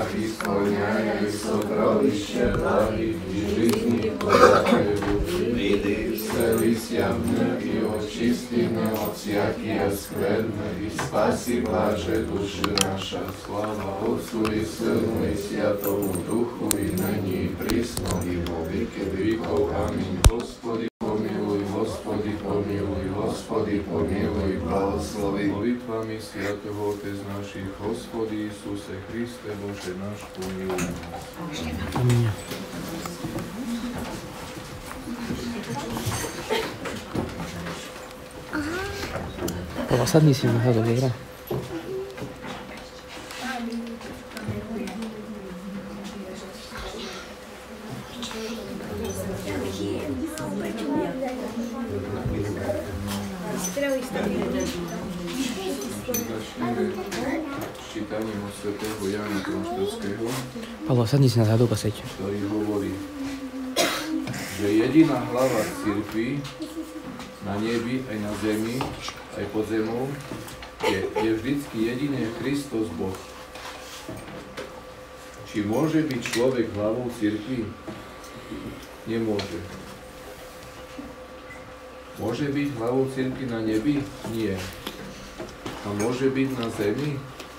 i skloňaj sokrališće blahi i žizni podaje duši. Celisia mne i očisti me od sjakija skvrne i spasi blaže duše naša. Slava Otcu i Synu i Svjatomu Duhu i nyní i prisno i vo vike vikov. Amin. Gospodi pomiluj, Gospodi pomiluj, Gospodi pomiluj, blahoslovi. Molitvami Sviatého Otec našich, Gospodi Isuse Hriste, Bože náš, pomiluj nás. Amin. Papa, sadni si na hľadu, dobrá? Čítaním od svätého Jána Kronštatského, Pavlo, sadni si na hľadu, paseď. ktorý hovorí, že jediná hlava cirkvi na nebi aj na zemi, aj pod zemou, je vždycky jedine Kristus Boh. Či môže byť človek hlavou cirkvi? Nemôže. Môže byť hlavou cirkvi na nebi? Nie. A môže byť na zemi?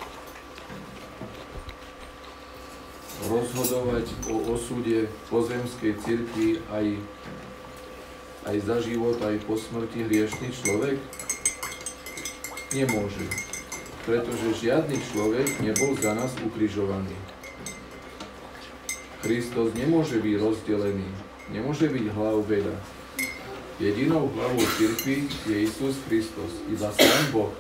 Rozhodovať o osude pozemskej cirkvi aj za život, aj po smrti hriešný človek? Nemôže. Pretože žiadny človek nebol za nás ukrižovaný. Kristus nemôže byť rozdelený. Nemôže byť hlav veda. Jedinou hlavou cirkvi je Isus Kristus, iba sám Boh.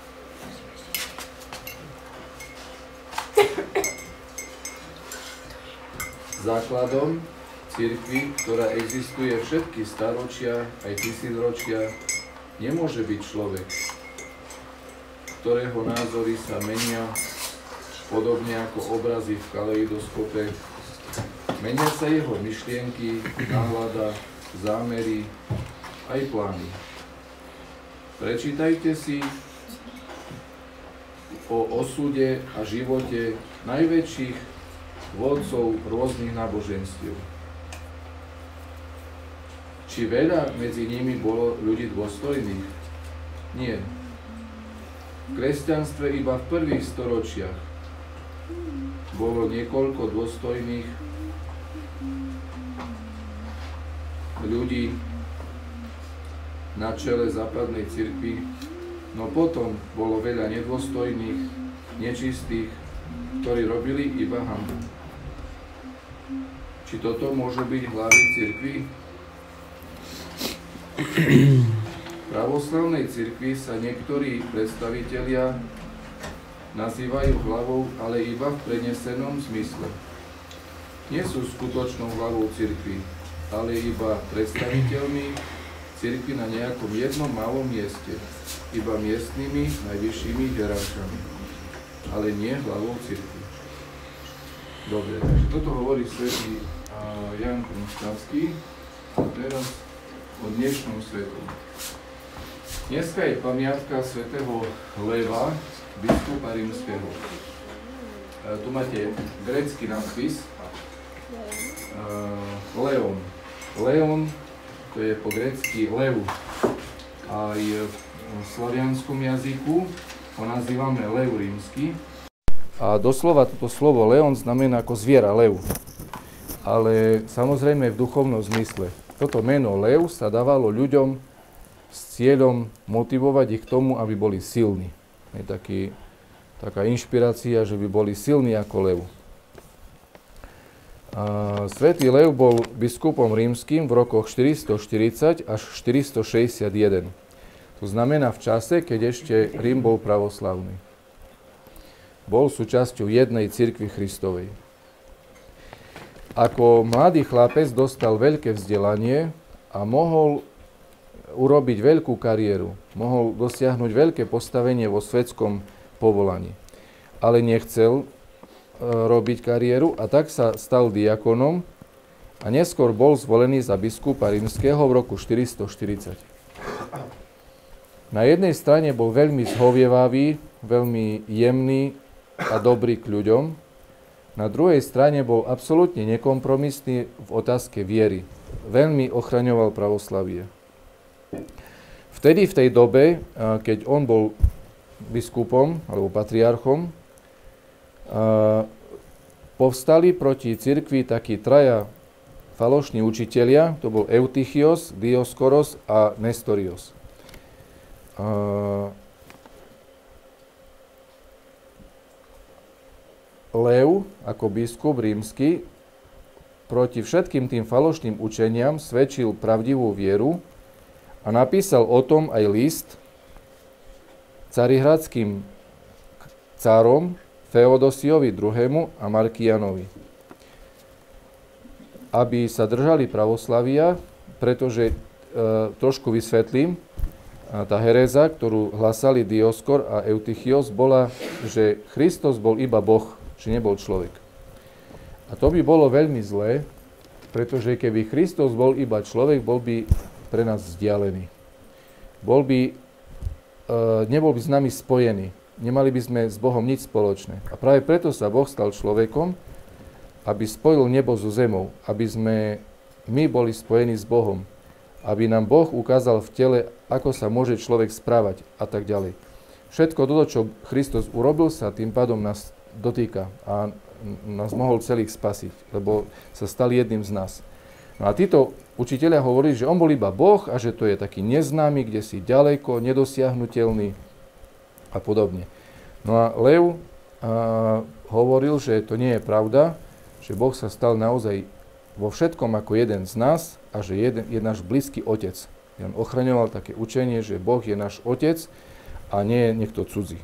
Základom cirkvi, ktorá existuje všetky staročia, aj tisícročia, nemôže byť človek, ktorého názory sa menia podobne ako obrazy v kaleidoskope. Menia sa jeho myšlienky, nálada, zámery, aj plány. Prečítajte si o osude a živote najväčších vodcov rôznych náboženstiev. Či veľa medzi nimi bolo ľudí dôstojných? Nie. V kresťanstve iba v prvých storočiach bolo niekoľko dôstojných ľudí na čele západnej cirkvi, no potom bolo veľa nedôstojných, nečistých, ktorí robili iba hanbu. Či toto môžu byť hlavy cirkvi? V pravoslavnej cirkvi sa niektorí predstavitelia nazývajú hlavou, ale iba v prenesenom zmysle. Nie sú skutočnou hlavou cirkvi, ale iba predstaviteľmi cirkvi na nejakom jednom malom mieste, iba miestnymi najvyššími hierarchami, ale nie hlavou cirkvi. Dobre, takže toto hovorí svätý Ján Kronštatský a teraz o dnešnom svetom. Dneska je pamiatka svätého Leva, biskupa rímskeho. Tu máte grécky nápis Leon. Leon, to je po grécky lev. Aj v slavianskom jazyku ho nazývame lev rímsky. A doslova toto slovo leon znamená ako zviera, lev. Ale samozrejme v duchovnom zmysle. Toto meno lev sa dávalo ľuďom s cieľom motivovať ich k tomu, aby boli silní. Je taká inšpirácia, že by boli silní ako lev. Svätý Lev bol biskupom rímskym v rokoch 440 až 461. To znamená v čase, keď ešte Rím bol pravoslavný. Bol súčasťou jednej cirkvi Kristovej. Ako mladý chlapec dostal veľké vzdelanie a mohol urobiť veľkú kariéru. Mohol dosiahnuť veľké postavenie vo svetskom povolaní. Ale nechcel robiť kariéru a tak sa stal diakonom a neskôr bol zvolený za biskupa rímskeho v roku 440. Na jednej strane bol veľmi zhovievavý, veľmi jemný a dobrý k ľuďom, Na druhej strane bol absolútne nekompromisný v otázke viery. Veľmi ochraňoval pravoslavie. Vtedy, v tej dobe, keď on bol biskupom alebo patriarchom, povstali proti cirkvi takí traja falošní učitelia, to bol Eutychios, Dioskoros a Nestorios. Lev, ako biskup rímsky, proti všetkým tým falošným učeniam svedčil pravdivú vieru a napísal o tom aj list carihradským cárom Feodosiovi II. A Markianovi, aby sa držali pravoslavia, pretože trošku vysvetlím, tá heréza, ktorú hlasali Dioskor a Eutychios, bola, že Kristus bol iba Boh, že nebol človek. A to by bolo veľmi zlé, pretože keby Kristus bol iba človek, bol by pre nás vzdialený. Nebol by s nami spojený. Nemali by sme s Bohom nič spoločné. A práve preto sa Boh stal človekom, aby spojil nebo so zemou, aby sme my boli spojení s Bohom, aby nám Boh ukázal v tele, ako sa môže človek správať a tak ďalej. Všetko toto, čo Kristus urobil, sa tým pádom nás dotýka a nás mohol celých spasiť, lebo sa stal jedným z nás. No a títo učitelia hovorili, že on bol iba Boh a že to je taký neznámy, kde si ďaleko, nedosiahnutelný a podobne. No a Lev hovoril, že to nie je pravda, že Boh sa stal naozaj vo všetkom ako jeden z nás a že je náš blízky otec. On ochraňoval také učenie, že Boh je náš otec a nie je niekto cudzí.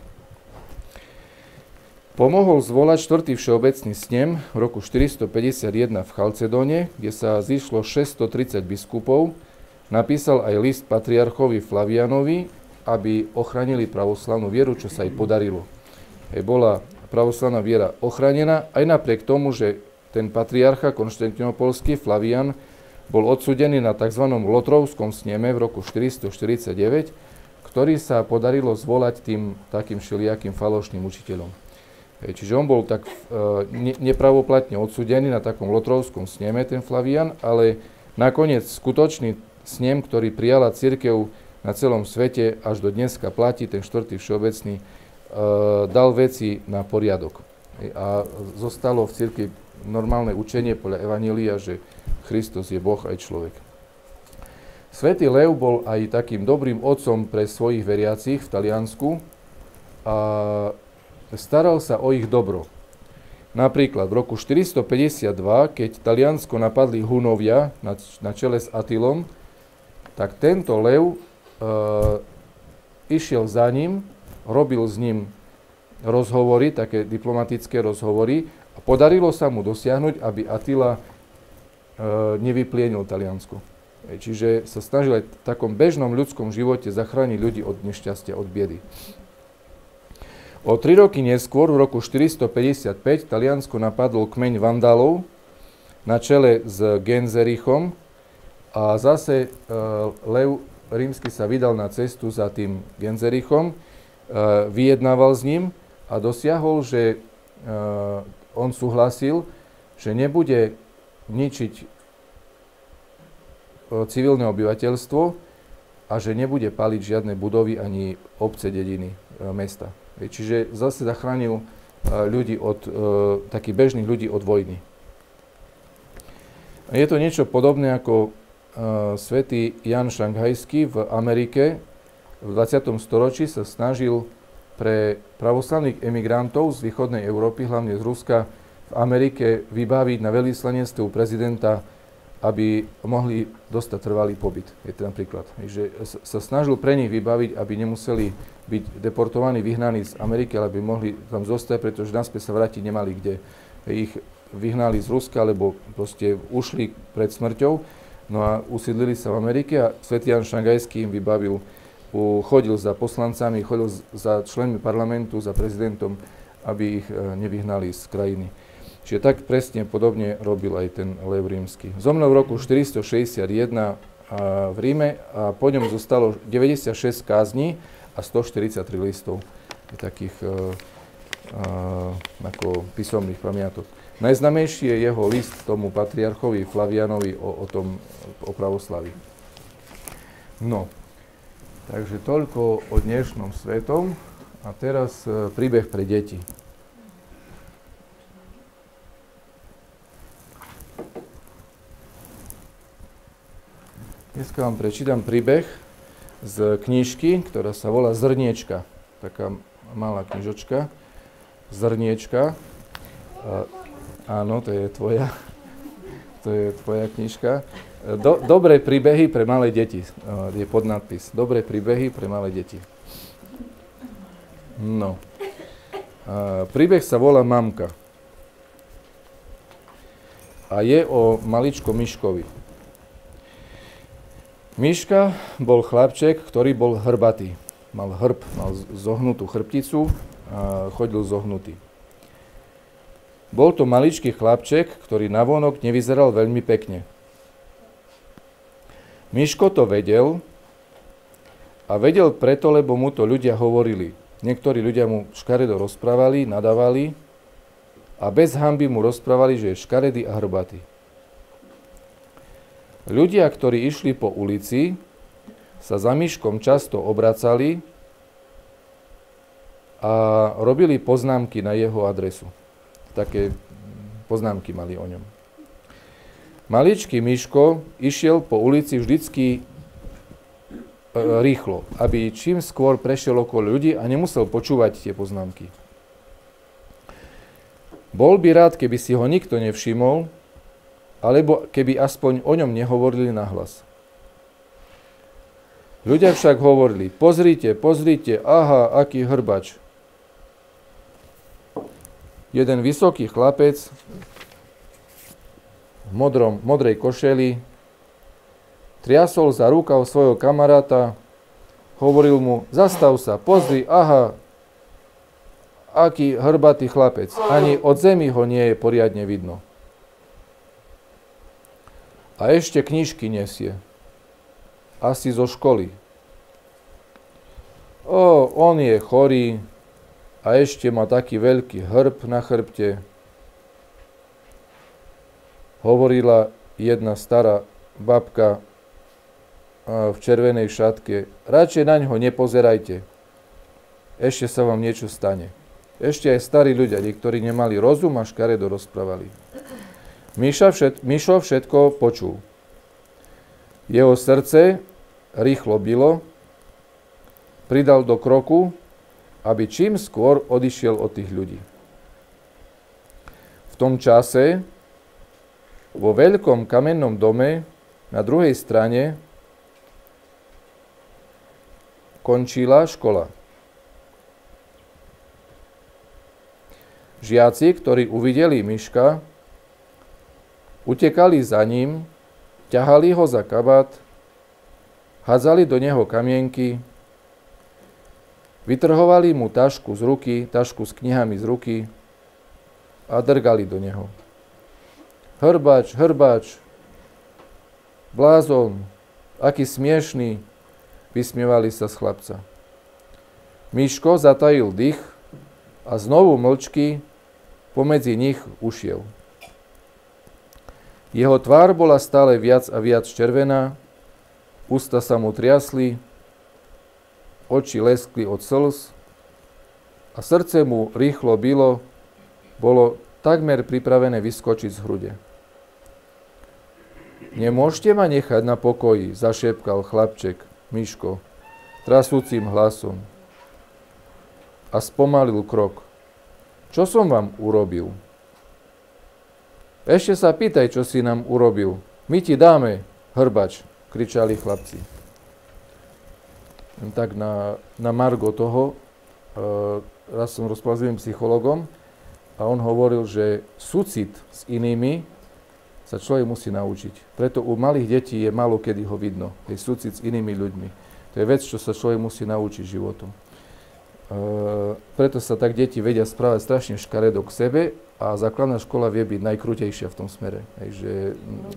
Pomohol zvolať 4. všeobecný snem v roku 451 v Chalcedóne, kde sa zišlo 630 biskupov. Napísal aj list patriarchovi Flavianovi, aby ochránili pravoslavnú vieru, čo sa aj podarilo. Bola pravoslavná viera ochránená, aj napriek tomu, že ten patriarcha konštantinopolský Flavian bol odsúdený na tzv. Lotrovskom sneme v roku 449, ktorý sa podarilo zvolať tým takým všelijakým falošným učiteľom. Čiže on bol tak nepravoplatne odsúdený na takom Lotrovskom sneme, ten Flavian, ale nakoniec skutočný snem, ktorý prijala cirkev na celom svete, až do dneska platí, ten 4. všeobecný, dal veci na poriadok. A zostalo v cirkvi normálne učenie podľa Evanjelia, že Kristus je Boh aj človek. Svätý Lev bol aj takým dobrým otcom pre svojich veriacich v Taliansku a staral sa o ich dobro. Napríklad v roku 452, keď Taliansko napadli Hunovia na čele s Atilom, tak tento Lev išiel za ním, robil s ním rozhovory, také diplomatické rozhovory a podarilo sa mu dosiahnuť, aby Attila nevyplienil Taliansko. Čiže sa snažil aj v takom bežnom ľudskom živote zachrániť ľudí od nešťastia, od biedy. O 3 roky neskôr, v roku 455, Taliansko napadol kmeň Vandalov na čele s Genzerichom a zase Lev Rímsky sa vydal na cestu za tým Genzerichom, vyjednával s ním a dosiahol, že on súhlasil, že nebude ničiť civilné obyvateľstvo a že nebude paliť žiadne budovy ani obce, dediny, mesta. Čiže zase zachránil ľudí takých bežných ľudí od vojny. Je to niečo podobné ako svätý Jan Šanghajský v Amerike v 20. storočí sa snažil pre pravoslavných emigrantov z východnej Európy, hlavne z Ruska, v Amerike vybaviť na veľvyslanectve u prezidenta, aby mohli dostať trvalý pobyt. Je to napríklad. Že sa snažil pre nich vybaviť, aby nemuseli byť deportovaní, vyhnaní z Ameriky, ale aby mohli tam zostať, pretože naspäť sa vrátiť nemali kde. Ich vyhnali z Ruska, lebo proste ušli pred smrťou, no a usídlili sa v Amerike a svätý Jan Šanghajský im vybavil, chodil za poslancami, chodil za členmi parlamentu, za prezidentom, aby ich nevyhnali z krajiny. Čiže tak presne podobne robil aj ten Lev Rímsky. Zomrel v roku 461 v Ríme a po ňom zostalo 96 kázní a 143 listov takých ako písomných pamiatok. Najznámejší je jeho list tomu patriarchovi Flavianovi o pravoslaví. No, takže toľko o dnešnom svetom. A teraz príbeh pre deti. Dneska vám prečítam príbeh z knižky, ktorá sa volá Zrniečka. Taká malá knižočka. Zrniečka. Áno, to je tvoja. To je tvoja knižka. Dobré príbehy pre malé deti. Je podnadpis. Dobré príbehy pre malé deti. No. Príbeh sa volá Mamka. A je o maličkom Miškovi. Miška bol chlapček, ktorý bol hrbatý. Mal hrb, mal zohnutú chrbticu a chodil zohnutý. Bol to maličký chlapček, ktorý navonok nevyzeral veľmi pekne. Miško to vedel a vedel preto, lebo mu to ľudia hovorili. Niektorí ľudia mu škaredo rozprávali, nadávali a bez hanby mu rozprávali, že je škaredý a hrbatý. Ľudia, ktorí išli po ulici, sa za Miškom často obracali a robili poznámky na jeho adresu. Také poznámky mali o ňom. Maličký Miško išiel po ulici vždycky rýchlo, aby čím skôr prešiel okolo ľudí a nemusel počúvať tie poznámky. Bol by rád, keby si ho nikto nevšimol, alebo keby aspoň o ňom nehovorili nahlas. Ľudia však hovorili, pozrite, aha, aký hrbač. Jeden vysoký chlapec v modrej košeli triasol za rukav svojho kamaráta, hovoril mu, zastav sa, pozri, aha, aký hrbatý chlapec. Ani od zemi ho nie je poriadne vidno. A ešte knižky nesie. Asi zo školy. On je chorý a ešte má taký veľký hrb na chrbte. Hovorila jedna stará babka v červenej šatke. Radšej na ňo nepozerajte. Ešte sa vám niečo stane. Ešte aj starí ľudia, ktorí nemali rozum a škaredo rozprávali. Mišo všetko počul. Jeho srdce rýchlo bilo, pridal do kroku, aby čím skôr odišiel od tých ľudí. V tom čase vo veľkom kamennom dome na druhej strane končila škola. Žiaci, ktorí uvideli Miška, utekali za ním, ťahali ho za kabát, hádzali do neho kamienky, vytrhovali mu tašku z ruky, tašku s knihami z ruky a drgali do neho. Hrbač, blázon, aký smiešný, vysmievali sa z chlapca. Miško zatajil dých a znovu mlčky pomedzi nich ušiel. Jeho tvár bola stále viac a viac červená, ústa sa mu triasli, oči leskli od slz a srdce mu rýchlo bilo, bolo takmer pripravené vyskočiť z hrude. Nemôžete ma nechať na pokoji, zašepkal chlapček Miško trasúcim hlasom a spomalil krok. Čo som vám urobil? Ešte sa pýtaj, čo si nám urobil. My ti dáme, hrbač, kričali chlapci. Tak na margo toho, raz som rozprával s jedným psychologom a on hovoril, že súcit s inými sa človek musí naučiť. Preto u malých detí je málo kedy ho vidno. Je súcit s inými ľuďmi. To je vec, čo sa človek musí naučiť životom. Preto sa tak deti vedia správať strašne škaredo k sebe a základná škola vie byť najkrutejšia v tom smere. Takže,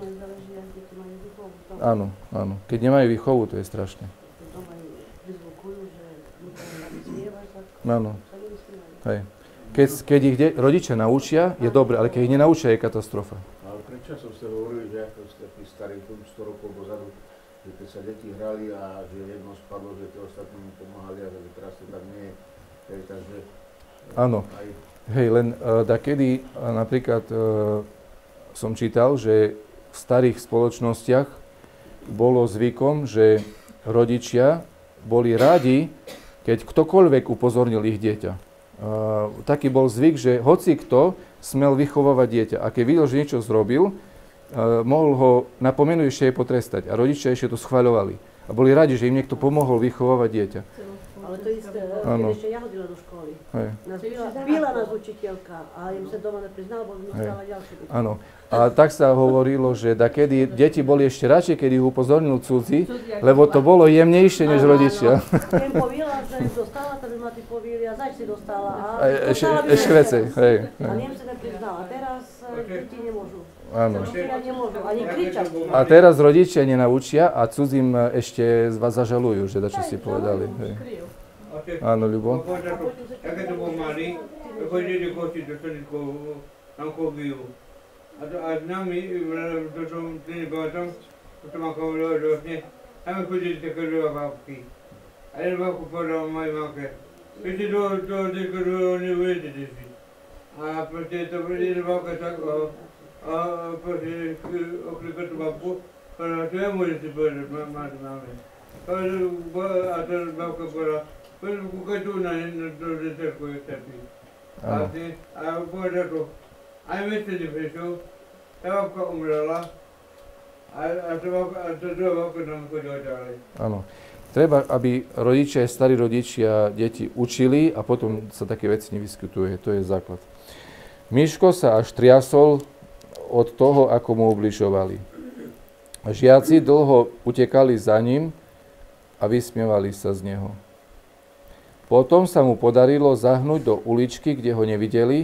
áno. Keď nemajú výchovu, to je strašné. Áno. Hej. Keď ich rodičia naučia, je dobre, ale keď ich nenaučia, je katastrofa. Ale predčasom ste hovorili, že ako ste pri starých 100 rokov dozadu, že keď sa deti hrali a že jedno spadlo, že tie ostatní mu pomáhali a že teraz to tak nie je. Takže... Áno. Hej, len dakedy napríklad som čítal, že v starých spoločnostiach bolo zvykom, že rodičia boli radi, keď ktokoľvek upozornil ich dieťa. Taký bol zvyk, že hoci kto smel vychovávať dieťa. A keď videl, že niečo zrobil, mohol ho napomenúť ešte aj potrestať. A rodičia ešte to schvaľovali. A boli radi, že im niekto pomohol vychovávať dieťa. Ale to isté, keď ešte ja hodila do školy. Byla nás učiteľka, ale im sa doma nepriznala, bo mi stala ďalšie. Áno. A tak sa hovorilo, že dakedy deti boli ešte radšej, keď ich upozornil cudzí, lebo to bolo jemnejšie než rodičia. Keď povila, že dostala, tak by ma ty povili a zač si dostala. Ešte vecej, hej. A niem sa nepriznala. Teraz deti nemôžu. Áno. Nemôžu, ani kričať. A teraz rodičia nenaučia a cudzím ešte vás zažalujú, že dačo si povedali. Hej. Áno, Ľubo? Ja keď to bol malý, chodili kočiť do Stanického na Koviu. A s nami, to som tým pamätám, potom ako hovoril, že vlastne, tam chodili také dva babky. A jeden babku povedal mojej mamke, viete, to neudete si. A proste to jedna babka tak, a proste oklikal tú babku, povedala, to ja môžem si povedať, máte máme. A tá babka povedala, kúkaj tu na deterku, je trpí. A povedal to, aj vtedy prišiel, tá babka umrela a tá druhá babka tam chodila ďalej. Áno. Treba, aby rodičia, starí rodičia, deti učili a potom sa také veci nevyskytuje. To je základ. Miško sa až triasol od toho, ako mu ubližovali. Žiaci dlho utekali za ním a vysmievali sa z neho. Potom sa mu podarilo zahnúť do uličky, kde ho nevideli,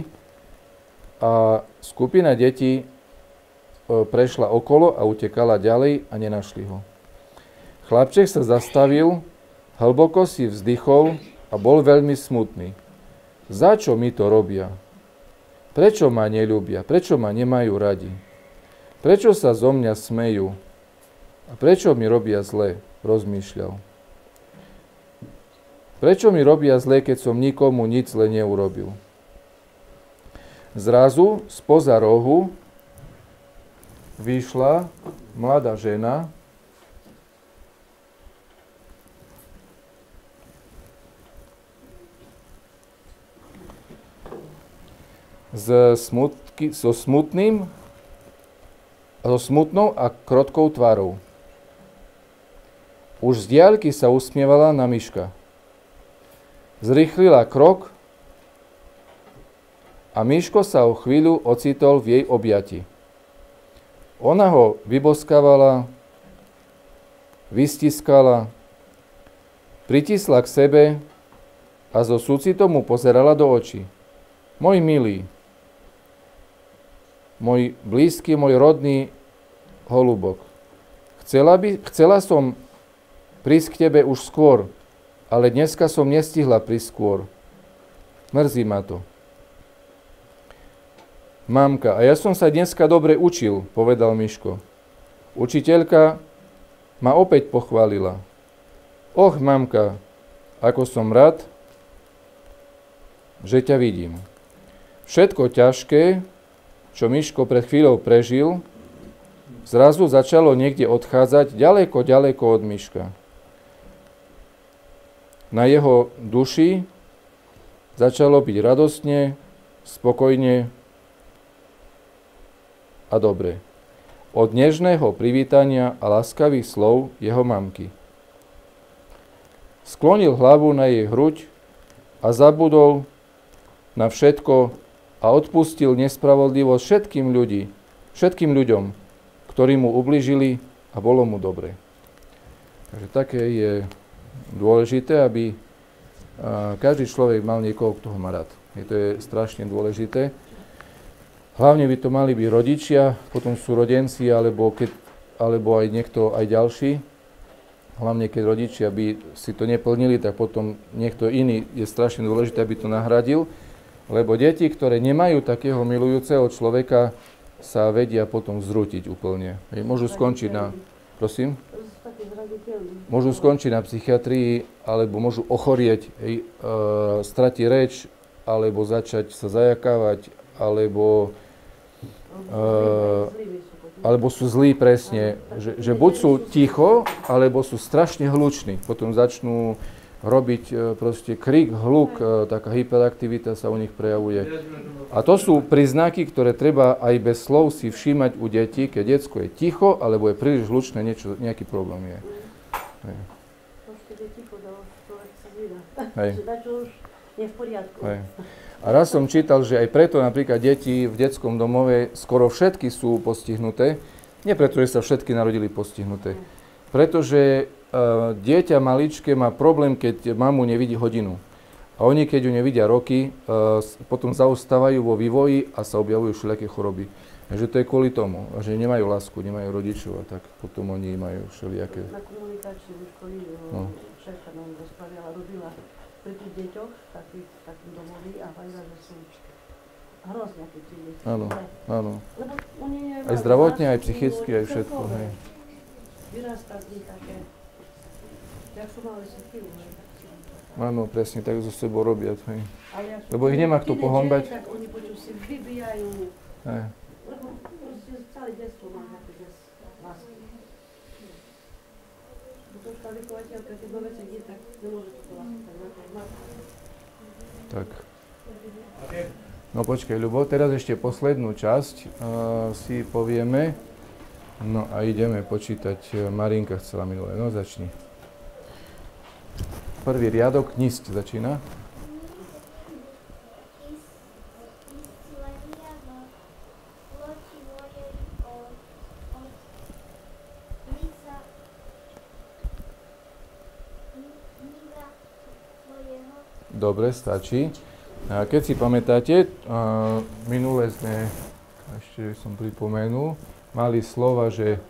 a skupina detí prešla okolo a utekala ďalej a nenašli ho. Chlapček sa zastavil, hlboko si vzdychol a bol veľmi smutný. Za čo mi to robia? Prečo ma neľúbia? Prečo ma nemajú radi? Prečo sa zo mňa smejú? A prečo mi robia zle? Rozmýšľal. Prečo mi robia zle, keď som nikomu nič zle neurobil? Zrazu spoza rohu vyšla mladá žena so smutnou a krotkou tvárou. Už z diaľky sa usmievala na Miška. Zrýchlila krok a Miško sa o chvíľu ocitol v jej objati. Ona ho vyboskávala, vystiskala, pritisla k sebe a so súcitom mu pozerala do očí. Môj milý, môj blízky, môj rodný holubok, chcela som prísť k tebe už skôr, ale dneska som nestihla prísť skôr. Mrzí ma to. Mamka, a ja som sa dneska dobre učil, povedal Miško. Učiteľka ma opäť pochválila. Och, mamka, ako som rád, že ťa vidím. Všetko ťažké, čo Miško pred chvíľou prežil, zrazu začalo niekde odchádzať ďaleko, ďaleko od Miška. Na jeho duši začalo byť radostne, spokojne a dobre. Od nežného privítania a láskavých slov jeho mamky. Sklonil hlavu na jej hruď a zabudol na všetko a odpustil nespravodlivosť všetkým ľuďom, ktorí mu ublížili a bolo mu dobre. Takže také je dôležité, aby každý človek mal niekoho, kto ho má rád. To je strašne dôležité. Hlavne by to mali byť rodičia, potom sú rodenci, alebo aj niekto, aj ďalší. Hlavne keď rodičia by si to neplnili, tak potom niekto iný je strašne dôležité, aby to nahradil. Lebo deti, ktoré nemajú takého milujúceho človeka, sa vedia potom zrútiť úplne. Môžu skončiť na... Prosím? Môžu skončiť na psychiatrii, alebo môžu ochorieť, stratiť reč, alebo začať sa zajakávať, alebo sú zlí presne. Že buď sú ticho, alebo sú strašne hluční. Potom začnú robiť proste krik, hluk, taká hyperaktivita sa u nich prejavuje. A to sú príznaky, ktoré treba aj bez slov si všímať u detí, keď decko je ticho, alebo je príliš hlučné, nejaký problém je. Hej. Hej. Hej. A raz som čítal, že aj preto napríklad deti v detskom domove skoro všetky sú postihnuté. Nie preto, že sa všetky narodili postihnuté. Pretože dieťa maličké má problém, keď mamu nevidí hodinu. A oni, keď ju nevidia roky, potom zaostávajú vo vývoji a sa objavujú všelijaké choroby. Takže to je kvôli tomu, že nemajú lásku, nemajú rodičov a tak potom oni majú všelijaké... Na komunikačnej škole šéfka nám rozprávala, robila pri tých deťoch takým domoví a hovorila, že sú hrozne, keď tí deti. Áno, áno. Lebo oni aj zdravotne, aj psychicky, aj všetko. Hej. Vyrastá z nich také, jak sú mali si chvíľu. Áno, presne, tak zo sebou robia. Hej. Lebo ich nemá kto pohombať. Tak oni počuť si vybijajú. Hej. Lebo proste celé detstvo má nejaké lásky. To už tá vychovateľka, keď do veci ide, tak nemôže to lásky tak nakladať. Tak. No počkaj, Ľubo, teraz ešte poslednú časť si povieme. No a ideme počítať. Marinka chcela minulé. No začni. Prvý riadok, nízť začína. Dobre, stačí. A keď si pamätáte, minule sme, ešte som pripomenul, mali slova, že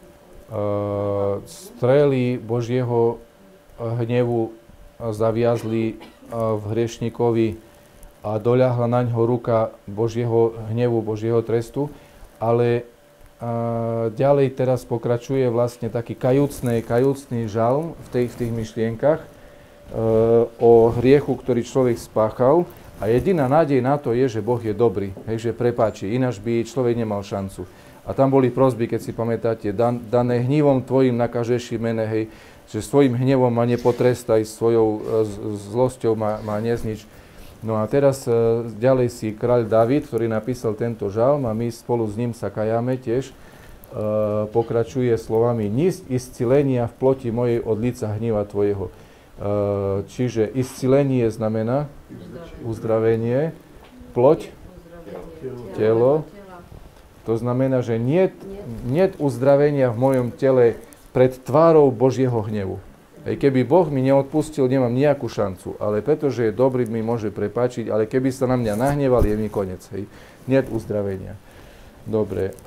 strely Božieho hnevu zaviazli v hriešnikovi a doľahla na ňo ruka Božieho hnevu, Božieho trestu, ale ďalej teraz pokračuje vlastne taký kajúcný žalm v tých myšlienkach o hriechu, ktorý človek spáchal a jediná nádej na to je, že Boh je dobrý, hej, že prepáči, ináč by človek nemal šancu. A tam boli prosby, keď si pamätáte, dané hnívom tvojim nakažeš mene, hej, že svojim hnevom ma nepotrestaj, svojou zlosťou ma neznič. No a teraz ďalej si kráľ Dávid, ktorý napísal tento žalm a my spolu s ním sa kajáme tiež, pokračuje slovami nízť iscilenia v ploti mojej od lica hníva tvojho. Čiže iscilenie znamená uzdravenie, ploť, telo. To znamená, že niet uzdravenia v mojom tele pred tvárou Božieho hnevu. Keby Boh mi neodpustil, nemám nejakú šancu, ale pretože je dobrý, mi môže prepáčiť, ale keby sa na mňa nahneval, je mi koniec. Niet uzdravenia. Dobre.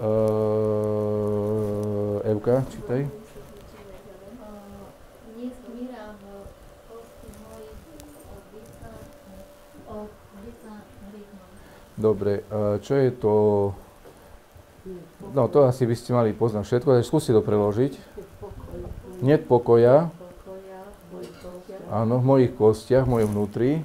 Evka, čítaj. Dobre, čo je to? No, to asi by ste mali poznať všetko, takže skúsi to preložiť. Niet pokoja. Áno, v mojich kostiach, v mojom vnútri.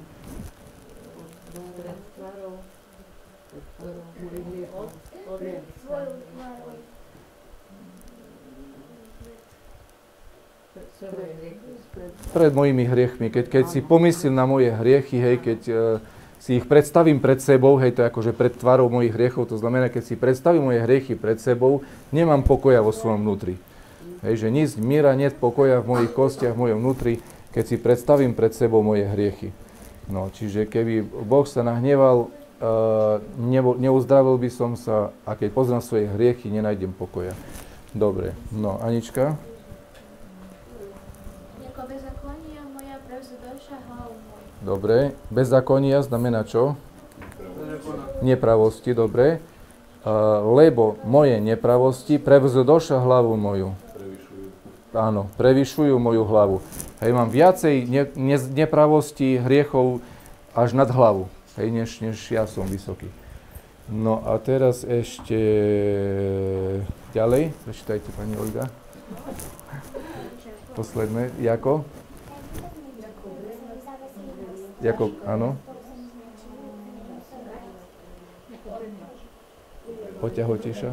Pred mojimi hriechmi. Keď si pomyslím na moje hriechy, hej, keď si ich predstavím pred sebou, hej, to je akože pred tvárou mojich hriechov, to znamená, keď si predstavím moje hriechy pred sebou, nemám pokoja vo svojom vnútri. Hej, že nízť míra, niet pokoja v mojich kostiach, v mojom vnútri, keď si predstavím pred sebou moje hriechy. No, čiže keby Boh sa nahneval, neuzdravil by som sa a keď poznám svoje hriechy, nenájdem pokoja. Dobre, no, Anička? Dobre, bezzákonia znamená čo? Nepravosti, dobre. Lebo moje nepravosti prevzdoša hlavu moju. Áno, prevyšujú moju hlavu. Hej, mám viacej nepravosti, hriechov až nad hlavu. hej, než ja som vysoký. No a teraz ešte ďalej, prečítajte pani Olga. Posledné, Jako? Jako, áno. Oťahotiša.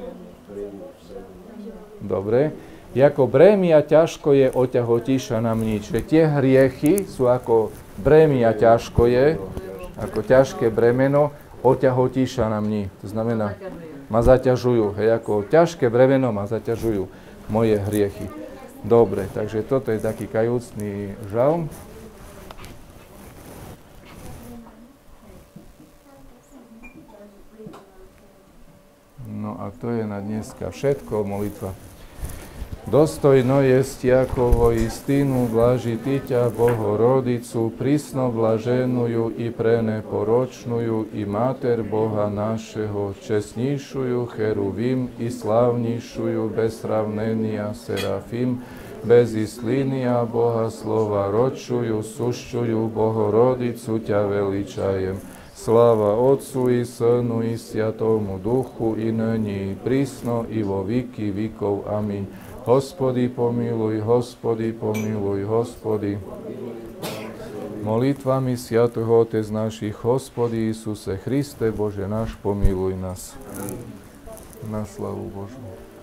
Dobre. Jako brémia ťažko je, oťahotiša nám nič. Že tie hriechy sú ako brémia ťažko je, ako ťažké bremeno, oťahotiša nám nič. To znamená, ma zaťažujú. Hej, ako ťažké bremeno ma zaťažujú moje hriechy. Dobre, takže toto je taký kajúcný žalm. No a to je na dneska všetko, molitva. Dostojno jest Jakovo istinu, blažiti ťa Bohorodicu, prísno blaženuju i preneporočnuju i Mater Boha našeho, čestnejšuju Cheruvim i slavnejšuju bez sravnenia Serafim, bez islinia Boha slova ročuju, sušťuju Bohorodicu ťa veličajem. Sláva Otcu i Synu i Sviatomu Duchu, i nyní prísno i vo víky víkov. Amin. Hospody pomiluj, Hospody pomiluj, Hospody. Molitvami Sviatého Otec našich, Hospody Isuse Christe, Bože náš, pomiluj nás. Na slavu Božu.